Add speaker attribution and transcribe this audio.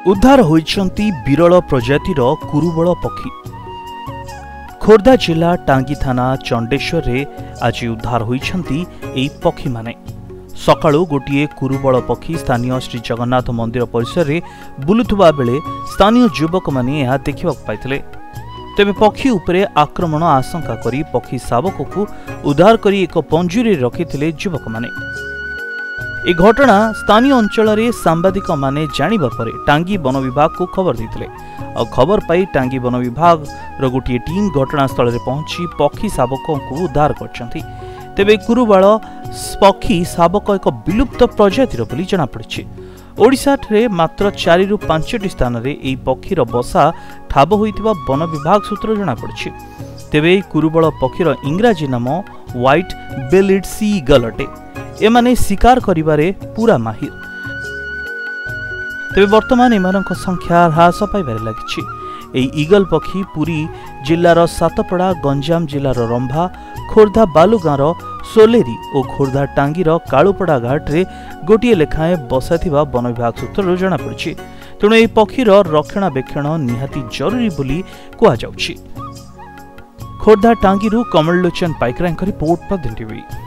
Speaker 1: उद्धार होइछंती विरल प्रजातिर कुरुबल पक्षी। खोर्धा जिला टांगी थाना चंडेश्वर रे आज उद्धार होइछंती एई पक्षी माने। सकाळु गोटिए कुरुबल पक्षी स्थानीय श्री जगन्नाथ मंदिर परिसर रे बुलुथुबा बेले स्थानीय युवक माने यह देखिबा पाइथिले। तेबे पक्षी उपरे आक्रमण आशंका करी पक्षी शावक को उद्धार करी एक पंजुरी रखिथिले युवक माने। ए घटना स्थानीय अंचल रे सांबादिक माने जानिबा परे टांगी वन विभाग को खबर देथिले। खबर पाई टांगी वन विभाग रो गोटिए टीम घटनास्थल रे पहुंची पक्षी शावक को उद्धार करछंती। तेबे कुरुबाळ पक्षी शावक एक विलुप्त प्रजातिर बोली जना पड़िछि। ओडिशा रे मात्र 4 रु 5 स्थान रे एई पक्षीर बसा ठाब होइतिबा वन विभाग सूत्र जना पड़िछि। तेबे कुरुबाळ पक्षीर इंग्राजी नाम व्हाइट बेलिड सी ईगल अटे। एमाने शिकार करिबारे पूरा माहिर। तेबे वर्तमान एमानक संख्या ह्रास पाइबारे लागिछि। एई ईगल पक्षी पुरी जिल्लार सातपड़ा, गंजाम जिल्लार रंभा, खोर्धा बालुगाँर सोलेरी और खोर्धा टांगीर कालुपड़ा घाट रे गोटिए लेखाएं बसाथिबा वन विभाग सूत्रରୁ जଣା पड़िछि। तेणु एई पक्षीर रक्षणाबेक्षण निहाती जरूरी बोली कुआ जाउछि। खोर्धा टांगीरू कमल लोचन पाइकरांक रिपोर्ट पर टीवी।